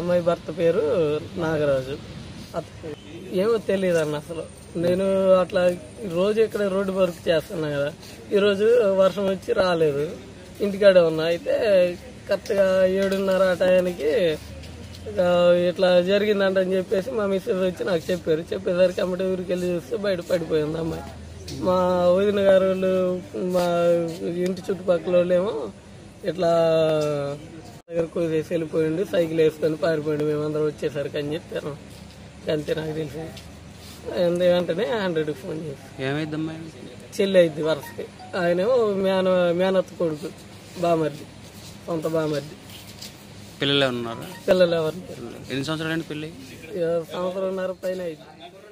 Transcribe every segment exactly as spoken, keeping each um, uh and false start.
అమ్మాయి భర్త పేరు నాగరాజు. ఏమో తెలియదు అన్న అసలు. నేను అట్లా రోజు ఇక్కడ రోడ్డు వర్క్ చేస్తున్నా కదా, ఈరోజు వర్షం వచ్చి రాలేదు, ఇంటికాడే ఉన్నా. అయితే కరెక్ట్గా ఏడున్నర ఆ టయానికి ఇట్లా జరిగిందంట అని చెప్పేసి మా మిస్సెస్ వచ్చి నాకు చెప్పారు. చెప్పేసరికి అమ్మటి ఊరికి వెళ్ళి చూస్తే బయట పడిపోయింది అమ్మాయి. మా వదిన గారు వాళ్ళు, మా ఇంటి చుట్టుపక్కల వాళ్ళు ఏమో ఇట్లా దగ్గర కోసేసి వెళ్ళిపోయింది, సైకిల్ వేసుకొని పారిపోయింది మేమందరం వచ్చేసరికి అని చెప్పారు. అంతే నాకు తెలిసి. వెంటనే హండ్రెడ్కి ఫోన్ చేసి ఏమైందమ్మా చెల్లి అయింది వరుసకి. ఆయనేమో మేన మేనత్త కొడుకు, బామర్ది, సొంత బామర్ది. పిల్లలు ఉన్నారు? పిల్లలు ఎవరు? ఎన్ని సంవత్సరాలు అండి పెళ్ళి? సంవత్సరంన్నర పైన అయింది.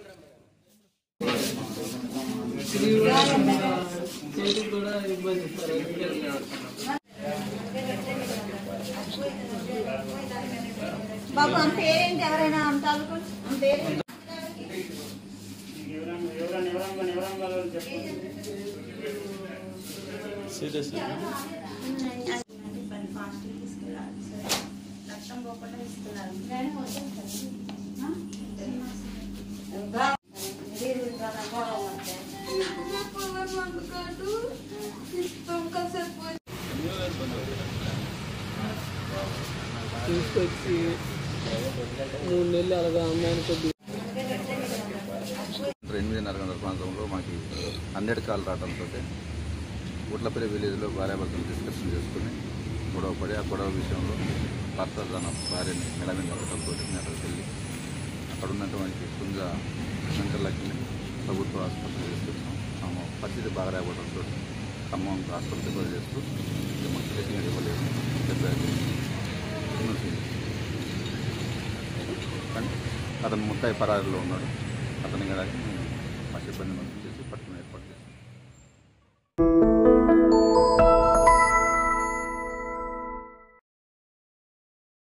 కూడా ఇబ్బంది. బాబు అంత పేరేంటి? ఎవరైనా అంత పేరు సీరియస్ రక్తం పోకుండా ఇస్తున్నారు. తీసుకొచ్చి మూడు నెలలు అలాగా అమ్మాయిని కొద్ది ఎనిమిదిన్నర గంటల ప్రాంతంలో మాకు హండ్రెడ్ కాల్ రావడంతో గుట్లపల్లి విలేజ్లో భార్యాభర్తలు డిస్కషన్ చేసుకుని గొడవ పడి ఆ గొడవ విషయంలో భర్త తన భార్యని మెడ మీద కొట్టడంతో అక్కడికి వెళ్ళి అక్కడ ఉన్నటువంటి కుంజ శంకర్లక్ష్మి ప్రభుత్వ ఆసుపత్రి తీసుకొచ్చాం. ఆమె పరిస్థితి బాగా రాకపోవడంతో ఖమ్మం ఆసుపత్రి కూడా చేస్తూ మాకు ట్రీట్మెంట్ ఇవ్వలేదు చెప్పారు. కానీ అతను ముత్తాయి పరారీలో ఉన్నాడు. అతని కూడా మా సిబ్బంది చేసి పట్టుకుని ఏర్పడు